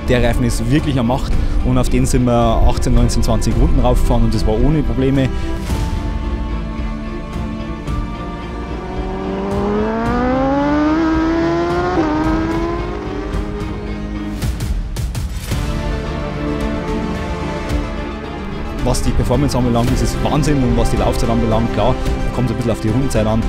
der Reifen ist wirklich eine Macht und auf den sind wir 18, 19, 20 Runden raufgefahren und das war ohne Probleme. Was die Performance anbelangt, ist es Wahnsinn, und was die Laufzeit anbelangt, klar, kommt es ein bisschen auf die Rundenzeit an.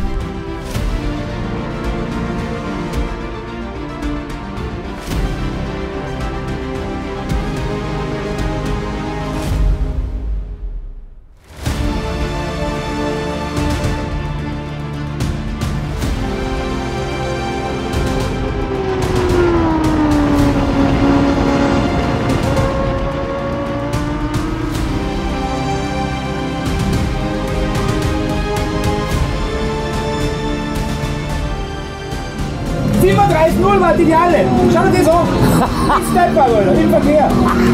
Null war die Ideale. Schau dir das an. Nicht Stepper, Alter, im Verkehr.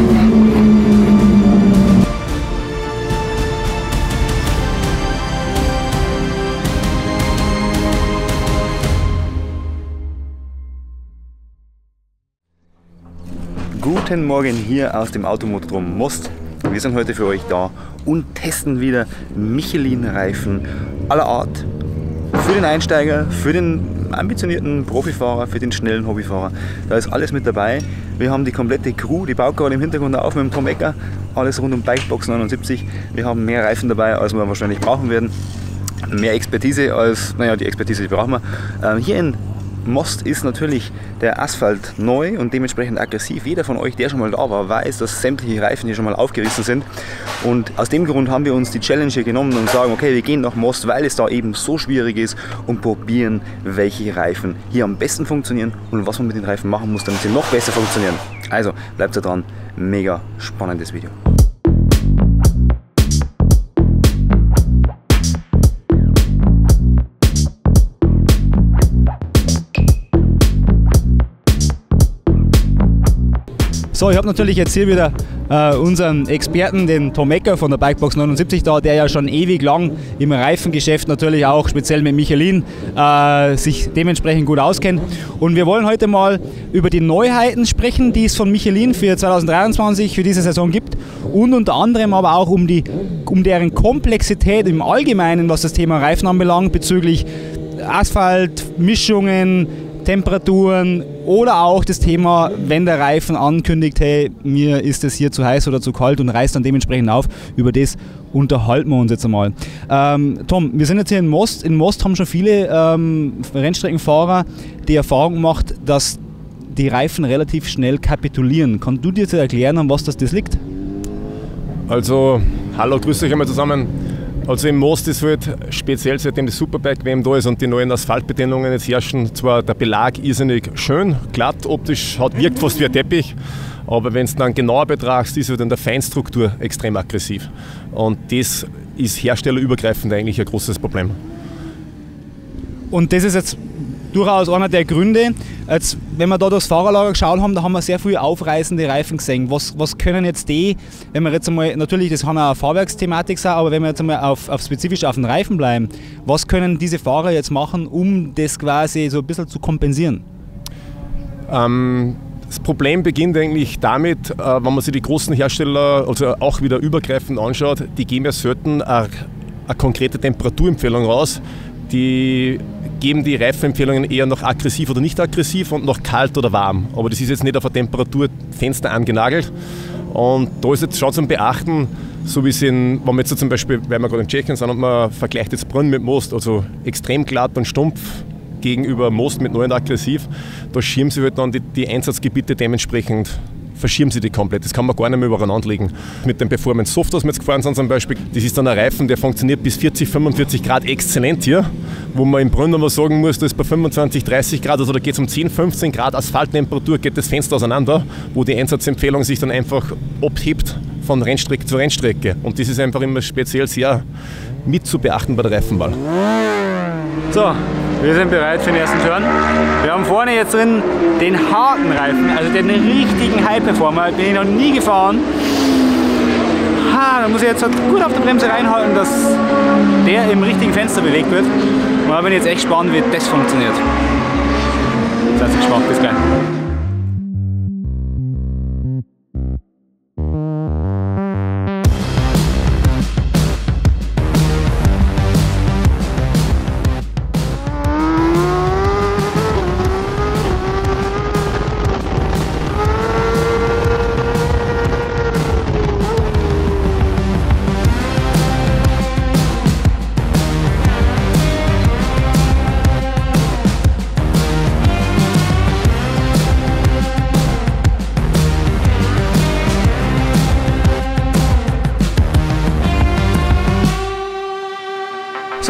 Guten Morgen hier aus dem Automotodrom Most. Wir sind heute für euch da und testen wieder Michelin-Reifen aller Art. Für den Einsteiger, für den ambitionierten Profifahrer, für den schnellen Hobbyfahrer. Da ist alles mit dabei. Wir haben die komplette Crew, die baut gerade im Hintergrund auf mit dem Tom Ecker. Alles rund um Bikebox 79. Wir haben mehr Reifen dabei, als wir wahrscheinlich brauchen werden. Mehr Expertise als, naja, die Expertise, die brauchen wir. Hier in Most ist natürlich der Asphalt neu und dementsprechend aggressiv. Jeder von euch, der schon mal da war, weiß, dass sämtliche Reifen hier schon mal aufgerissen sind. Und aus dem Grund haben wir uns die Challenge hier genommen und sagen, okay, wir gehen nach Most, weil es da eben so schwierig ist, und probieren, welche Reifen hier am besten funktionieren und was man mit den Reifen machen muss, damit sie noch besser funktionieren. Also bleibt da dran, mega spannendes Video. So, ich habe natürlich jetzt hier wieder unseren Experten, den Tom Ecker von der Bikebox 79 da, der ja schon ewig lang im Reifengeschäft, natürlich auch speziell mit Michelin, sich dementsprechend gut auskennt. Und wir wollen heute mal über die Neuheiten sprechen, die es von Michelin für 2023, für diese Saison gibt, und unter anderem aber auch um deren Komplexität im Allgemeinen, was das Thema Reifen anbelangt, bezüglich Asphalt, Mischungen, Temperaturen oder auch das Thema, wenn der Reifen ankündigt, hey, mir ist es hier zu heiß oder zu kalt und reißt dann dementsprechend auf. Über das unterhalten wir uns jetzt einmal. Tom, wir sind jetzt hier in Most. In Most haben schon viele Rennstreckenfahrer die Erfahrung gemacht, dass die Reifen relativ schnell kapitulieren. Kannst du dir jetzt erklären, an was das liegt? Also, hallo, grüß euch einmal zusammen. Also im Most ist halt speziell, seitdem die Superbike-WM da ist und die neuen Asphaltbedingungen jetzt herrschen, zwar der Belag irrsinnig schön, glatt, optisch, wirkt fast wie ein Teppich, aber wenn du dann genauer betrachtest, ist halt in der Feinstruktur extrem aggressiv. Und das ist herstellerübergreifend eigentlich ein großes Problem. Und das ist jetzt durchaus einer der Gründe. Jetzt, wenn wir da durchs Fahrerlager geschaut haben, da haben wir sehr viel aufreißende Reifen gesehen. Was können jetzt die, wenn wir jetzt einmal, natürlich, das kann auch eine Fahrwerksthematik sein, aber wenn wir jetzt einmal spezifisch auf den Reifen bleiben, was können diese Fahrer jetzt machen, um das quasi so ein bisschen zu kompensieren? Das Problem beginnt eigentlich damit, wenn man sich die großen Hersteller also auch wieder übergreifend anschaut, die geben ja selten eine konkrete Temperaturempfehlung raus. Die geben die Reifenempfehlungen eher noch aggressiv oder nicht aggressiv und noch kalt oder warm. Aber das ist jetzt nicht auf ein Temperaturfenster angenagelt. Und da ist jetzt schon zum Beachten, so wie es wenn man jetzt so zum Beispiel, weil wir gerade in Tschechien sind und man vergleicht jetzt Brünn mit Most, also extrem glatt und stumpf gegenüber Most mit neu und aggressiv, da schirmen sie halt dann die Einsatzgebiete dementsprechend, verschirmen sie die komplett. Das kann man gar nicht mehr übereinander legen. Mit dem Performance Soft, was wir jetzt gefahren sind zum Beispiel, das ist dann ein Reifen, der funktioniert bis 40, 45 Grad exzellent hier, wo man im Brünn aber sagen muss, da ist bei 25, 30 Grad, also da geht es um 10, 15 Grad Asphalttemperatur, geht das Fenster auseinander, wo die Einsatzempfehlung sich dann einfach abhebt von Rennstrecke zu Rennstrecke. Und das ist einfach immer speziell sehr mit zu beachten bei der Reifenwahl. So, wir sind bereit für den ersten Turn. Wir haben vorne jetzt drin den harten Reifen, also den richtigen High-Performer, den ich noch nie gefahren. Da muss ich jetzt halt gut auf der Bremse reinhalten, dass der im richtigen Fenster bewegt wird. Und da bin ich jetzt echt gespannt, wie das funktioniert. Seid gespannt, bis gleich.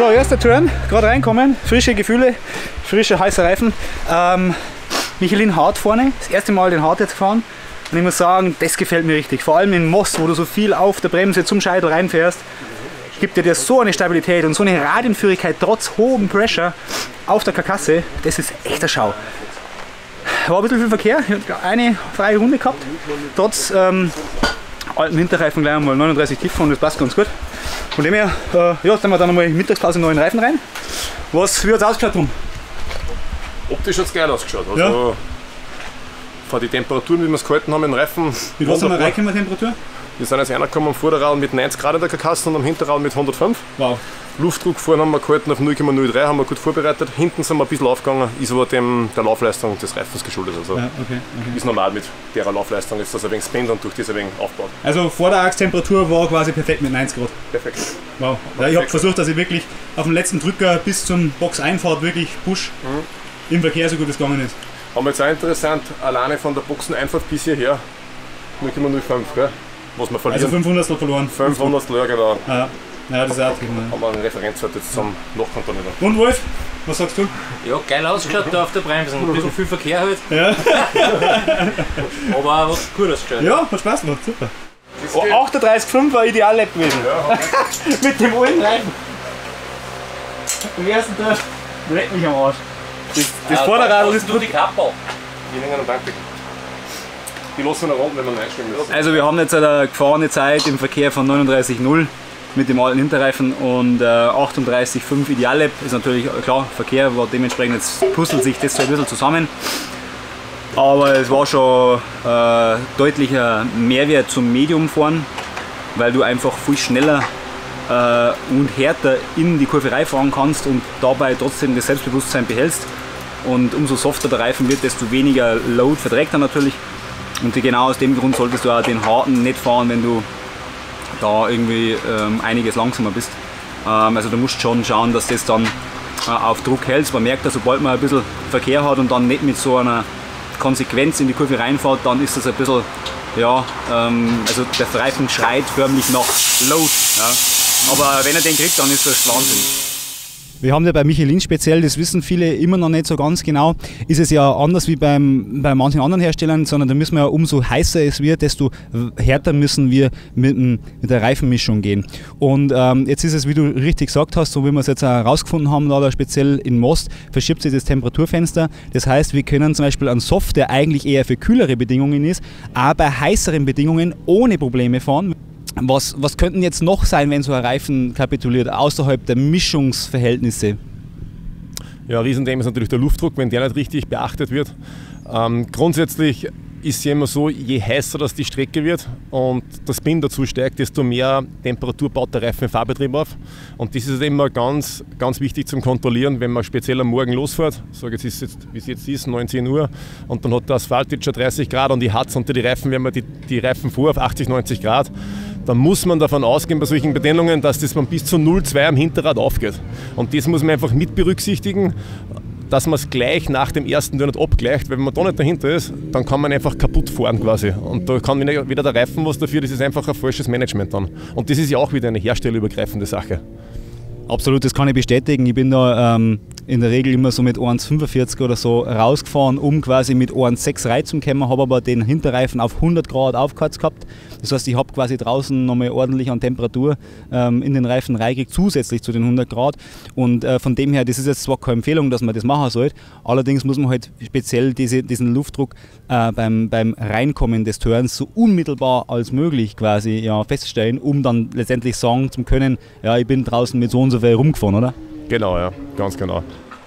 So, erster Turn, gerade reinkommen, frische Gefühle, frische heiße Reifen. Michelin Hard vorne, das erste Mal den Hard jetzt gefahren. Und ich muss sagen, das gefällt mir richtig. Vor allem in Most, wo du so viel auf der Bremse zum Scheitel reinfährst, gibt dir so eine Stabilität und so eine Radienführigkeit trotz hohem Pressure auf der Karkasse. Das ist echt eine Schau. War ein bisschen viel Verkehr, ich habe eine freie Runde gehabt. Trotz alten Hinterreifen gleich einmal 39 tief und das passt ganz gut. Von dem her, ja, jetzt haben wir dann nochmal Mittagspause neuen Reifen rein. Wie hat es ausgeschaut, Tom? Optisch hat es geil ausgeschaut. Also Ja. von den Temperaturen, wie wir es gehalten haben, im Reifen. Wie was haben wir reingekommen, Temperatur? Wir sind jetzt reingekommen am Vorderrad mit 90 Grad in der Karkasse und am Hinterrad mit 105. Wow. Luftdruck vorne haben wir gehalten auf 0,03, haben wir gut vorbereitet. Hinten sind wir ein bisschen aufgegangen, ist aber der Laufleistung des Reifens geschuldet. Also Ja, okay. ist normal mit der Laufleistung, ist das ein wenig spinnt und durch das ein wenig aufbaut. Also Vorderachstemperatur war quasi perfekt mit 90 Grad. Perfekt. Wow. Ja, ich habe versucht, dass ich wirklich auf dem letzten Drücker bis zum Box-Einfahrt wirklich push im Verkehr so gut es gegangen ist. Aber jetzt auch interessant, alleine von der Boxeneinfahrt bis hierher 0,05, gell? Was wir verlieren. Also 500 verloren. 500, ja genau. Ja, ja, das ist auch drin. Haben wir einen Referenzwert jetzt zum Nachkontrollieren. Und Wolf, was sagst du? Ja, geil ausgeschaut da auf der Bremse. Ein bisschen viel Verkehr halt, Ja, aber hat gut ausgeschaut. ja, hat Spaß gemacht, super. Oh, 38,5 war Ideal-Lap gewesen. Ja, Mit dem alten Reifen. Im ersten Tag leck mich am Arsch. Das Vorderrad ist nur die Kappel. die hängen am Bankdeck. Die lassen wir runter, wenn wir einstellen müssen. Also wir haben jetzt eine gefahrene Zeit im Verkehr von 39,0 mit dem alten Hinterreifen und 38,5 Ideal-Lap. Ist natürlich klar, Verkehr war dementsprechend, jetzt puzzelt sich das so ein bisschen zusammen. Aber es war schon deutlicher Mehrwert zum Medium-Fahren, weil du einfach viel schneller und härter in die Kurve reinfahren kannst und dabei trotzdem das Selbstbewusstsein behältst. Und umso softer der Reifen wird, desto weniger Load verträgt er natürlich. Und genau aus dem Grund solltest du auch den harten nicht fahren, wenn du da irgendwie einiges langsamer bist. Also du musst schon schauen, dass das dann auf Druck hältst. Man merkt, dass sobald man ein bisschen Verkehr hat und dann nicht mit so einer Konsequenz in die Kurve reinfährt, dann ist das ein bisschen, ja, also der Reifen schreit förmlich nach Load. Ja. Aber wenn er den kriegt, dann ist das Wahnsinn. Wir haben ja bei Michelin speziell, das wissen viele immer noch nicht so ganz genau, ist es ja anders wie bei manchen anderen Herstellern, sondern da müssen wir ja, umso heißer es wird, desto härter müssen wir mit der Reifenmischung gehen. Und jetzt ist es, wie du richtig gesagt hast, so wie wir es jetzt auch herausgefunden haben, da speziell in Most, verschiebt sich das Temperaturfenster. Das heißt, wir können zum Beispiel einen Soft, der eigentlich eher für kühlere Bedingungen ist, auch bei heißeren Bedingungen ohne Probleme fahren. Was könnten jetzt noch sein, wenn so ein Reifen kapituliert, außerhalb der Mischungsverhältnisse? Ja, ein Riesenthema ist natürlich der Luftdruck, wenn der nicht richtig beachtet wird. Grundsätzlich ist es ja immer so, je heißer das die Strecke wird und der Spin dazu steigt, desto mehr Temperatur baut der Reifen im Fahrbetrieb auf. Und das ist immer ganz, ganz wichtig zum Kontrollieren, wenn man speziell am Morgen losfährt. Sage jetzt, wie es jetzt ist, 19 Uhr, und dann hat der Asphalt jetzt schon 30 Grad und ich hat's unter die Reifen, wenn man die Reifen fuhr auf 80, 90 Grad, dann muss man davon ausgehen bei solchen Bedingungen, dass das man bis zu 0,2 am Hinterrad aufgeht. Und das muss man einfach mit berücksichtigen, dass man es gleich nach dem ersten Turn nicht abgleicht, weil wenn man da nicht dahinter ist, dann kann man einfach kaputt fahren quasi. Und da kann wieder der Reifen was dafür, das ist einfach ein falsches Management dann. Und das ist ja auch wieder eine herstellerübergreifende Sache. Absolut, das kann ich bestätigen. Ich bin da in der Regel immer so mit 1,45 oder so rausgefahren, um quasi mit 1,6 reinzukommen, habe aber den Hinterreifen auf 100 Grad aufgeheizt gehabt. Das heißt, ich habe quasi draußen nochmal ordentlich an Temperatur in den Reifen reingekriegt, zusätzlich zu den 100 Grad. Und von dem her, das ist jetzt zwar keine Empfehlung, dass man das machen sollte, allerdings muss man halt speziell diesen Luftdruck beim Reinkommen des Turns so unmittelbar als möglich quasi ja, feststellen, um dann letztendlich sagen zu können, ja, ich bin draußen mit so und so viel rumgefahren, oder? Genau, ja, ganz genau.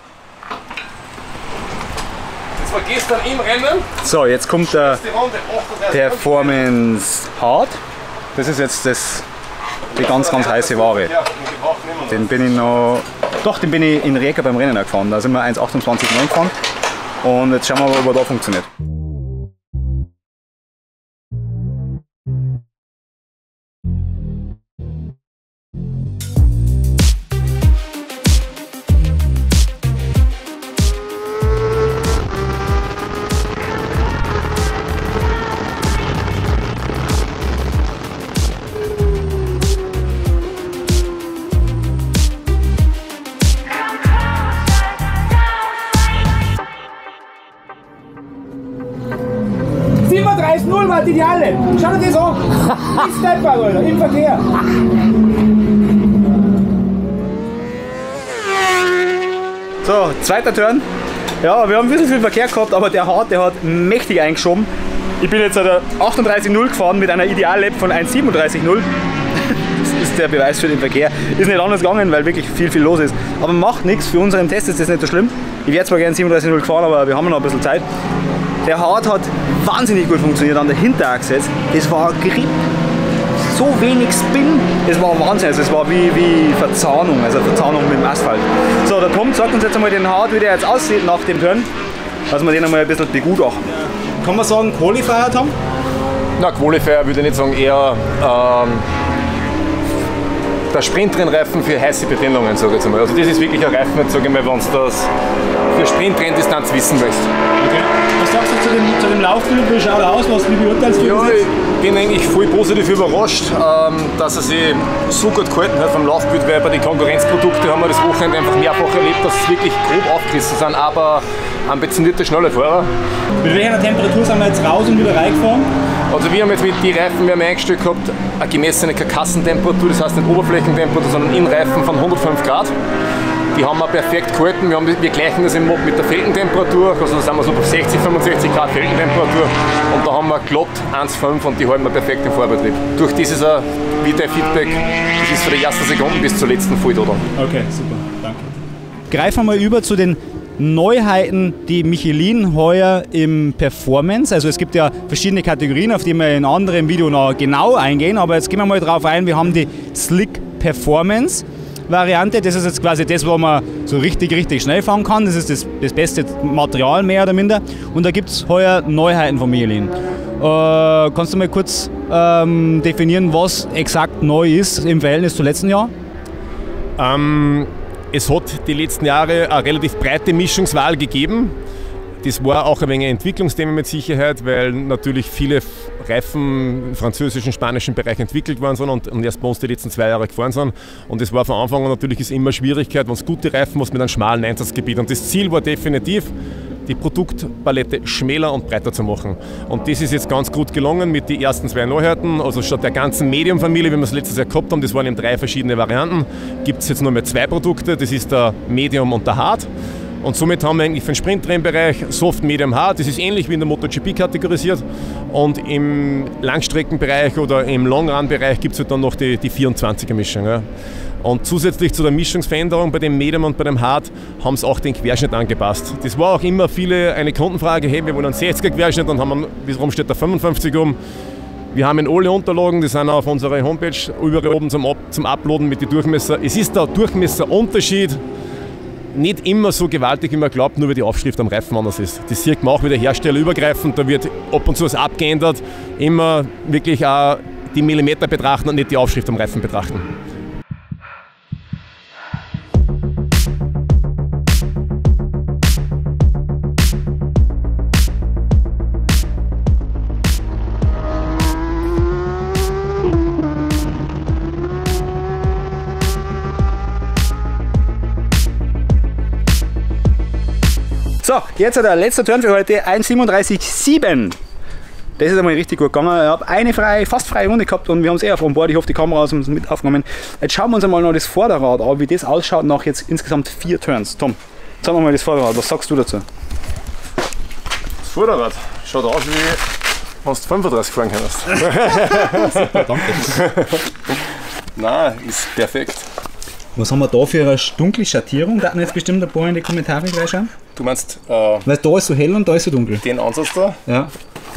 Das war gestern im Rennen. So, jetzt kommt der Die Runde 38. Performance Hard. Das ist jetzt die ganz, ganz heiße Ware. Ja, den Gebrauch nehmen wir. Den bin ich noch. Doch, den bin ich in Rijeka beim Rennen auch gefahren. Da sind wir 1,28,9 gefahren. Und jetzt schauen wir mal, ob er da funktioniert. 3:30 war die alle. Schau dir das an. Ich stepper, Alter, im Verkehr. So, zweiter Turn. Ja, wir haben ein bisschen viel Verkehr gehabt, aber der hat mächtig eingeschoben. Ich bin jetzt 38,0 gefahren mit einer Ideallap von 1,37,0. Das ist der Beweis für den Verkehr. Ist nicht anders gegangen, weil wirklich viel los ist. Aber macht nichts, für unseren Test ist das nicht so schlimm. Ich wäre zwar gerne 37,0 gefahren, aber wir haben noch ein bisschen Zeit. Der Hard hat wahnsinnig gut funktioniert an der Hinterachse. Das war Grip. So wenig Spin, das war Wahnsinn, also es war wie Verzahnung, also Verzahnung mit dem Asphalt. So, der Tom sagt uns jetzt einmal den Hard, wie der jetzt aussieht nach dem Turn, dass wir den einmal ein bisschen begutachten. Kann man sagen Qualifier, Tom? Na, Qualifier würde ich nicht sagen, eher der Sprintrennreifen für heiße Bedingungen, sage ich jetzt einmal. Also das ist wirklich ein Reifen, sage ich mal, wenn du das für Sprintrenndistanz wissen möchtest. Okay. Was sagst du zu dem Laufbild? Wie schaut er aus? Wie beurteilst du das jetzt? Ich bin eigentlich voll positiv überrascht, dass er sich so gut gehalten hat vom Laufbild, weil bei den Konkurrenzprodukten haben wir das Wochenende einfach mehrfach erlebt, dass es wirklich grob aufgerissen sind, aber ambitionierte, schnelle Fahrer. Mit welcher Temperatur sind wir jetzt raus und wieder reingefahren? Also wir haben jetzt mit den Reifen, wir haben eingestellt gehabt, eine gemessene Karkassentemperatur, das heißt nicht Oberflächentemperatur, sondern Innenreifen von 105 Grad. Die haben wir perfekt gehalten, wir gleichen das im Mod mit der Felgentemperatur, also da sind wir so auf 60, 65 Grad Felgentemperatur und da haben wir glatt 1,5 und die halten wir perfekt im Fahrbetrieb. Durch dieses wieder Feedback, das ist von der ersten Sekunde bis zur letzten Volltoder. Okay, super, danke. Greifen wir mal über zu den Neuheiten, die Michelin heuer im Performance, also es gibt ja verschiedene Kategorien, auf die wir in einem anderen Video noch genau eingehen, aber jetzt gehen wir mal drauf ein, wir haben die Slick Performance Variante, das ist jetzt quasi das, wo man so richtig schnell fahren kann, das ist das beste Material mehr oder minder und da gibt es heuer Neuheiten von Michelin. Kannst du mal kurz definieren, was exakt neu ist im Verhältnis zum letzten Jahr? Es hat die letzten Jahre eine relativ breite Mischungswahl gegeben. Das war auch ein wenig ein Entwicklungsthema mit Sicherheit, weil natürlich viele Reifen im französischen, spanischen Bereich entwickelt worden sind und erst bei uns die letzten 2 Jahre gefahren sind. Und das war von Anfang an natürlich ist immer Schwierigkeit, wenn es gute Reifen hast mit einem schmalen Einsatzgebiet. Und das Ziel war definitiv, die Produktpalette schmäler und breiter zu machen. Und das ist jetzt ganz gut gelungen mit den ersten 2 Neuheiten. Also statt der ganzen Medium-Familie, wie wir es letztes Jahr gehabt haben, das waren eben 3 verschiedene Varianten, gibt es jetzt nur mehr 2 Produkte, das ist der Medium und der Hard. Und somit haben wir eigentlich für den Sprintrennbereich Soft, Medium, Hard. Das ist ähnlich wie in der MotoGP kategorisiert. Und im Langstreckenbereich oder im Long-Run-Bereich gibt es halt dann noch die 24er-Mischung. Ja. Und zusätzlich zu der Mischungsveränderung bei dem Medium und bei dem Hard haben sie auch den Querschnitt angepasst. Das war auch immer eine Kundenfrage, hey, wir wollen einen 60er Querschnitt und haben, warum steht der 55 um? Wir haben in alle Unterlagen, die sind auf unserer Homepage überall oben zum Uploaden mit den Durchmesser. Es ist der Durchmesserunterschied nicht immer so gewaltig, wie man glaubt, nur weil die Aufschrift am Reifen anders ist. Das sieht man auch wieder herstellerübergreifend, da wird ab und zu was abgeändert. Immer wirklich auch die Millimeter betrachten und nicht die Aufschrift am Reifen betrachten. So, jetzt der letzte Turn für heute, 1,37,7. Das ist einmal richtig gut gegangen. Ich habe eine fast freie Runde gehabt und wir haben es auf Bord. Ich hoffe, die Kamera hat es mit aufgenommen. Jetzt schauen wir uns einmal noch das Vorderrad an, wie das ausschaut nach jetzt insgesamt 4 Turns. Tom, zeig mir mal das Vorderrad. Was sagst du dazu? Das Vorderrad schaut aus, wie wenn du 35 fahren kannst. Super, danke. Nein, ist perfekt. Was haben wir da für eine dunkle Schattierung? Da hatten jetzt bestimmt ein paar in die Kommentare gleich schauen. Du meinst weil da ist so hell und da ist so dunkel. Den Ansatz da? Ja.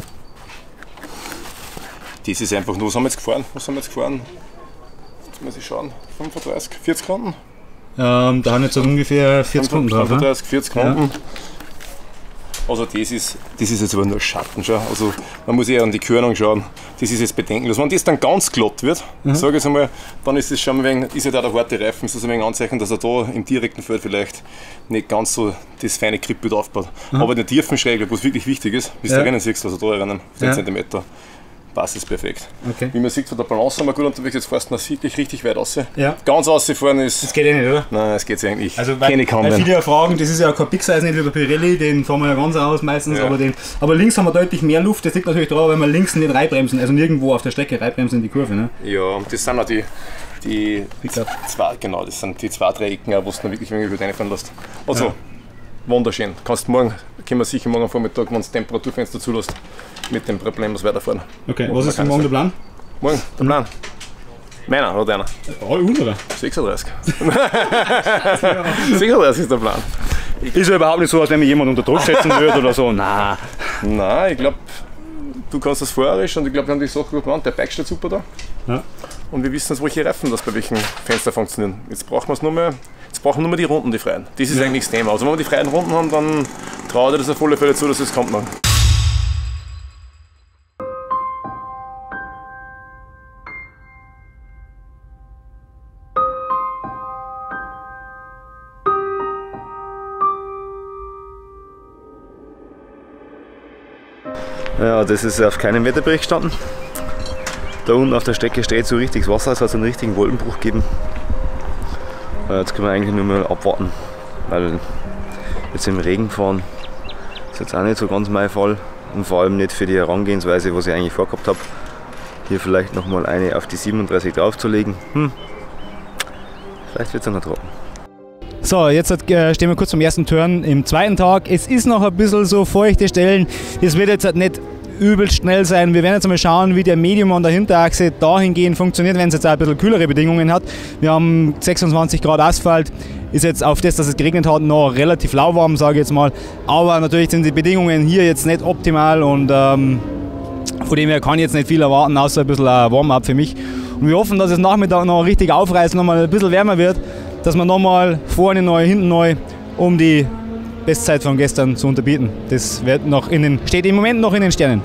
Das ist einfach nur, was haben wir jetzt gefahren? Jetzt muss ich schauen, 35, 40 Runden? Da haben jetzt so ungefähr 40 Runden drauf. 35, 40 Runden. Ja. Also das ist jetzt aber nur Schatten. Schau. Also man muss eher an die Körnung schauen. Das ist jetzt bedenkenlos. Wenn das dann ganz glatt wird, sage ich einmal, dann ist es schon ein wenig, ist ja da der harte Reifen, ist das ein wenig Anzeichen, dass er da im direkten Feld vielleicht nicht ganz so das feine Gripbild aufbaut. Aber in der tiefen Schräge, wo es wirklich wichtig ist, bis du rennen siehst, also da rennen, auf den Zentimeter, passt es perfekt. Okay. Wie man sieht, von der Balance sind wir gut unterwegs, jetzt fährst du wirklich richtig weit raus. Ja. Ganz rausgefahren ist. Das geht ja nicht, oder? Nein, das geht eigentlich. Also weil viele ja fragen, das ist ja kein Big Size, nicht wie der Pirelli, den fahren wir ja ganz aus meistens, Ja. aber links haben wir deutlich mehr Luft, das liegt natürlich daran, weil wir links nicht reinbremsen, also nirgendwo auf der Strecke reinbremsen in die Kurve. Ne? Ja, und das sind auch die zwei, genau, das sind die zwei, drei Ecken, wo du dann wirklich über reinfahren lässt. Also, Ja. wunderschön. Können wir sicher morgen Vormittag, wenn das Temperaturfenster zulässt, mit dem Problem morgen Okay, was ist für morgen der Plan? Morgen, der Plan? Meiner oder deiner? Unserer. 36. 36 ist der Plan. Ist ja überhaupt nicht so, als wenn mich jemand unter Druck setzen würde oder so. Nein. Nein, ich glaube, du kannst das fahrerisch und ich glaube, wir haben die Sache gut gemacht. Der Bike steht super da. Ja. Und wir wissen jetzt, welche Reifen das bei welchen Fenster funktionieren. Jetzt brauchen wir nur mehr die Runden, die freien. Das ist eigentlich das Thema. Also wenn wir die freien Runden haben, dann traue ich das auf alle Fälle zu, dass es kommt noch. Ja, das ist auf keinem Wetterbericht gestanden. Da unten auf der Strecke steht so richtig das Wasser, es hat so einen richtigen Wolkenbruch gegeben. Jetzt können wir eigentlich nur mal abwarten, weil jetzt im Regen fahren ist jetzt auch nicht so ganz mein Fall und vor allem nicht für die Herangehensweise, was ich eigentlich vorgehabt habe. Hier vielleicht nochmal eine auf die 37 draufzulegen. Vielleicht wird es noch trocken. So, jetzt stehen wir kurz am ersten Turn im zweiten Tag. Es ist noch ein bisschen so feuchte Stellen. Es wird jetzt nicht übelst schnell sein. Wir werden jetzt mal schauen, wie der Medium an der Hinterachse dahingehend funktioniert, wenn es jetzt auch ein bisschen kühlere Bedingungen hat. Wir haben 26 Grad Asphalt. Ist jetzt auf das, dass es geregnet hat, noch relativ lauwarm, sage ich jetzt mal. Aber natürlich sind die Bedingungen hier jetzt nicht optimal und von dem her kann ich jetzt nicht viel erwarten, außer ein bisschen ein Warm-up für mich. Und wir hoffen, dass es Nachmittag noch richtig aufreißt, nochmal ein bisschen wärmer wird, dass wir nochmal vorne neu, hinten neu, um die Bestzeit von gestern zu unterbieten. Das wird steht im Moment noch in den Sternen.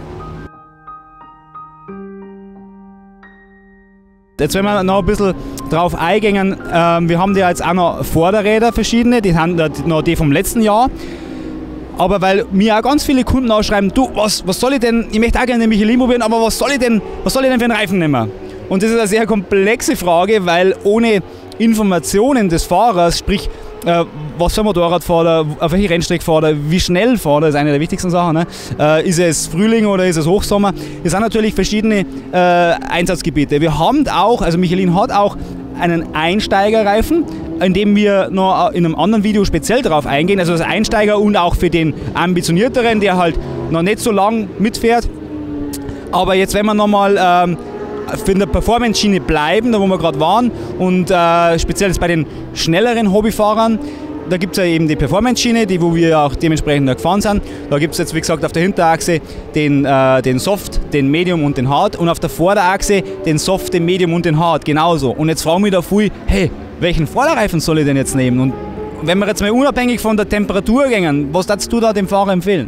Jetzt werden wir noch ein bisschen drauf eingehen. Wir haben ja jetzt auch noch Vorderräder verschiedene, die haben noch die vom letzten Jahr. Aber weil mir auch ganz viele Kunden ausschreiben, du, was soll ich denn, ich möchte auch gerne den Michelin probieren, aber was soll ich denn für einen Reifen nehmen? Und das ist eine sehr komplexe Frage, weil ohne Informationen des Fahrers, sprich, was für ein Motorrad fährt er, auf welche Rennstrecke fährt er, wie schnell fährt er, ist eine der wichtigsten Sachen. Ne? Ist es Frühling oder ist es Hochsommer? Das sind natürlich verschiedene Einsatzgebiete. Wir haben auch, also Michelin hat auch einen Einsteigerreifen, in dem wir noch in einem anderen Video speziell drauf eingehen. Also als Einsteiger und auch für den ambitionierteren, der halt noch nicht so lang mitfährt. Aber jetzt, wenn wir nochmal für eine Performance-Schiene bleiben, da wo wir gerade waren, und speziell jetzt bei den schnelleren Hobbyfahrern, da gibt es ja eben die Performance-Schiene, wo wir auch dementsprechend gefahren sind. Da gibt es jetzt, wie gesagt, auf der Hinterachse den Soft, den Medium und den Hard und auf der Vorderachse den Soft, den Medium und den Hard, genauso. Und jetzt fragen wir da viel, hey, welchen Vorderreifen soll ich denn jetzt nehmen? Und wenn wir jetzt mal unabhängig von der Temperatur gehen, was würdest du da dem Fahrer empfehlen?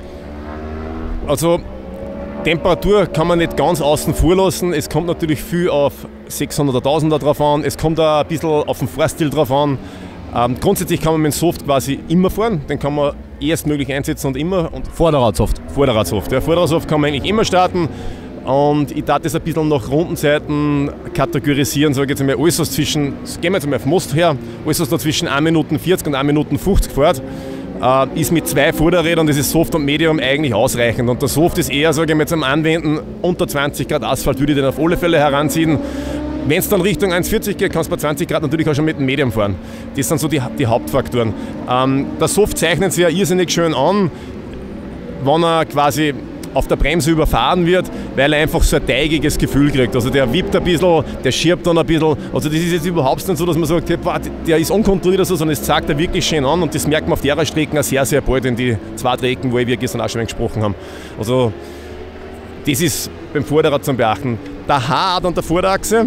Also Temperatur kann man nicht ganz außen vor lassen. Es kommt natürlich viel auf 600er, 1000er drauf an. Es kommt auch ein bisschen auf den Fahrstil drauf an. Grundsätzlich kann man mit dem Soft quasi immer fahren. Den kann man erstmöglich einsetzen und immer. Und Vorderradsoft. Vorderradsoft. Ja, Vorderradsoft kann man eigentlich immer starten. Und ich darf das ein bisschen nach Rundenzeiten kategorisieren. Sage ich jetzt einmal, alles was zwischen, gehen wir jetzt einmal auf Most her, alles was da zwischen 1 Minuten 40 und 1 Minuten 50 fährt, ist mit 2 Vorderrädern, das ist Soft und Medium, eigentlich ausreichend. Und der Soft ist eher, sage ich mal, jetzt am Anwenden, unter 20 Grad Asphalt würde ich den auf alle Fälle heranziehen. Wenn es dann Richtung 1,40 geht, kannst du bei 20 Grad natürlich auch schon mit dem Medium fahren. Das sind so die Hauptfaktoren. Der Soft zeichnet sich ja irrsinnig schön an, wenn er quasi auf der Bremse überfahren wird, weil er einfach so ein teigiges Gefühl kriegt. Also der wippt ein bisschen, der schirbt dann ein bisschen. Also das ist jetzt überhaupt nicht so, dass man sagt, der ist unkontrolliert oder so, sondern es zeigt er wirklich schön an und das merkt man auf der Strecke auch sehr, sehr bald in die 2 Strecken, wo wir gestern auch schon gesprochen haben. Also das ist beim Vorderrad zu beachten. Der Hard an der Vorderachse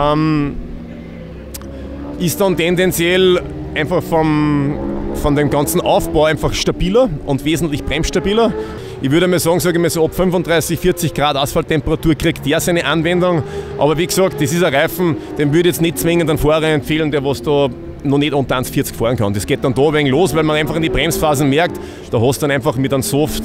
ist dann tendenziell einfach von dem ganzen Aufbau einfach stabiler und wesentlich bremsstabiler. Ich würde mal sagen, so ab 35, 40 Grad Asphalttemperatur kriegt der seine Anwendung. Aber wie gesagt, das ist ein Reifen, den würde ich jetzt nicht zwingend einen Fahrer empfehlen, der was da noch nicht unter 1,40 fahren kann. Das geht dann da ein wenig los, weil man einfach in die Bremsphasen merkt, da hast du dann einfach mit einem Soft, wenn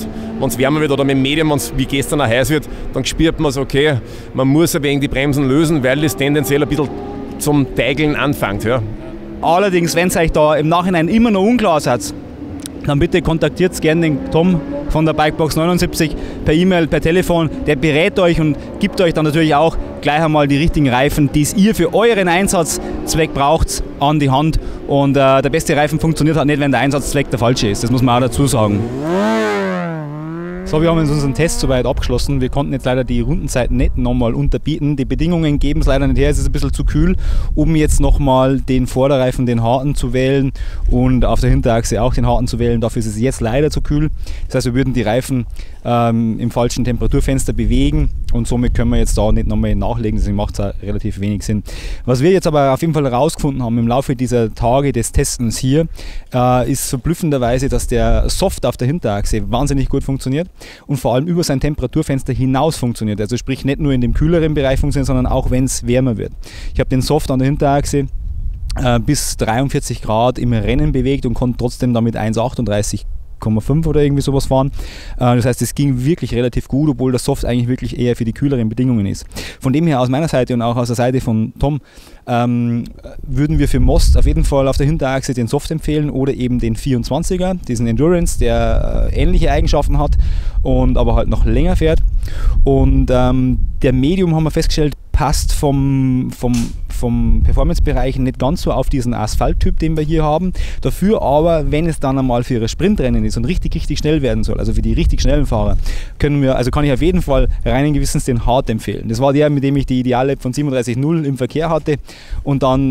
wenn es wärmer wird oder mit dem Medium, wenn es wie gestern auch heiß wird, dann spürt man es, okay, man muss ein wenig die Bremsen lösen, weil das tendenziell ein bisschen zum Teigeln anfängt. Ja. Allerdings, wenn es euch da im Nachhinein immer noch unklar seid, dann bitte kontaktiert gerne den Tom von der Bikebox 79 per E-Mail, per Telefon. Der berät euch und gibt euch dann natürlich auch gleich einmal die richtigen Reifen, die ihr für euren Einsatzzweck braucht, an die Hand. Und der beste Reifen funktioniert halt nicht, wenn der Einsatzzweck der falsche ist. Das muss man auch dazu sagen. So, wir haben jetzt unseren Test soweit abgeschlossen. Wir konnten jetzt leider die Rundenzeiten nicht nochmal unterbieten. Die Bedingungen geben es leider nicht her. Es ist ein bisschen zu kühl, um jetzt nochmal den Vorderreifen, den harten zu wählen und auf der Hinterachse auch den harten zu wählen. Dafür ist es jetzt leider zu kühl. Das heißt, wir würden die Reifen im falschen Temperaturfenster bewegen und somit können wir jetzt da nicht nochmal nachlegen. Deswegen macht es auch relativ wenig Sinn. Was wir jetzt aber auf jeden Fall herausgefunden haben im Laufe dieser Tage des Testens hier, ist verblüffenderweise, dass der Soft auf der Hinterachse wahnsinnig gut funktioniert und vor allem über sein Temperaturfenster hinaus funktioniert. Also sprich nicht nur in dem kühleren Bereich funktioniert, sondern auch wenn es wärmer wird. Ich habe den Soft an der Hinterachse bis 43 Grad im Rennen bewegt und konnte trotzdem damit 1,38 oder irgendwie sowas fahren. Das heißt, es ging wirklich relativ gut, obwohl der Soft eigentlich wirklich eher für die kühleren Bedingungen ist. Von dem her aus meiner Seite und auch aus der Seite von Tom würden wir für Most auf jeden Fall auf der Hinterachse den Soft empfehlen oder eben den 24er, diesen Endurance, der ähnliche Eigenschaften hat und aber halt noch länger fährt. Und der Medium, haben wir festgestellt, passt vom Performance-Bereich nicht ganz so auf diesen Asphalttyp, den wir hier haben. Dafür aber, wenn es dann einmal für ein Sprintrennen ist und richtig schnell werden soll, also für die richtig schnellen Fahrer, kann ich auf jeden Fall reinen Gewissens den Hard empfehlen. Das war der, mit dem ich die Ideale von 37,0 im Verkehr hatte und dann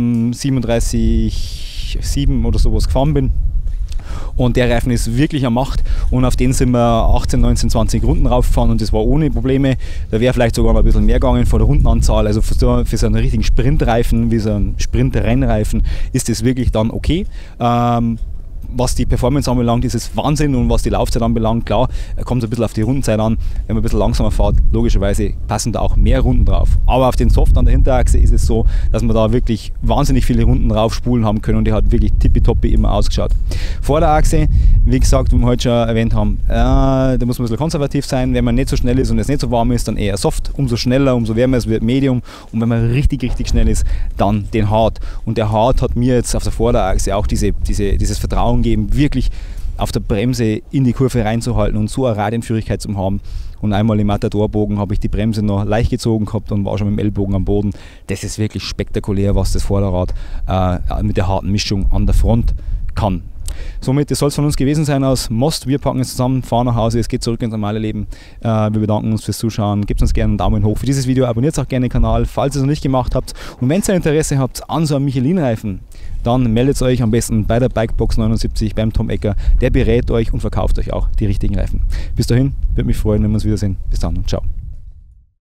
37,7 oder sowas gefahren bin. Und der Reifen ist wirklich an Macht und auf den sind wir 18, 19, 20 Runden raufgefahren und das war ohne Probleme. Da wäre vielleicht sogar noch ein bisschen mehr gegangen von der Rundenanzahl. Also für so einen richtigen Sprintreifen, wie so ein Sprint-Rennreifen, ist das wirklich dann okay. Was die Performance anbelangt, ist es Wahnsinn und was die Laufzeit anbelangt, klar, kommt es ein bisschen auf die Rundenzeit an. Wenn man ein bisschen langsamer fährt, logischerweise passen da auch mehr Runden drauf. Aber auf den Soft an der Hinterachse ist es so, dass wir da wirklich wahnsinnig viele Runden drauf spulen haben können und die hat wirklich tippitoppi immer ausgeschaut. Vor der Achse, wie gesagt, wie wir heute schon erwähnt haben, da muss man ein bisschen konservativ sein. Wenn man nicht so schnell ist und es nicht so warm ist, dann eher Soft. Umso schneller, umso wärmer es wird, Medium. Und wenn man richtig schnell ist, dann den Hard. Und der Hard hat mir jetzt auf der Vorderachse auch dieses Vertrauen gegeben, wirklich auf der Bremse in die Kurve reinzuhalten und so eine Radienführigkeit zu haben. Und einmal im Matadorbogen habe ich die Bremse noch leicht gezogen gehabt und war schon mit dem Ellbogen am Boden. Das ist wirklich spektakulär, was das Vorderrad mit der harten Mischung an der Front kann. Somit, das soll es von uns gewesen sein aus Most. Wir packen es zusammen, fahren nach Hause, es geht zurück ins normale Leben. Wir bedanken uns fürs Zuschauen. Gebt uns gerne einen Daumen hoch für dieses Video, abonniert auch gerne den Kanal, falls ihr es noch nicht gemacht habt. Und wenn ihr Interesse habt an so einem Michelin-Reifen, dann meldet euch am besten bei der Bikebox 79 beim Tom Ecker. Der berät euch und verkauft euch auch die richtigen Reifen. Bis dahin, würde mich freuen, wenn wir uns wiedersehen. Bis dann und ciao.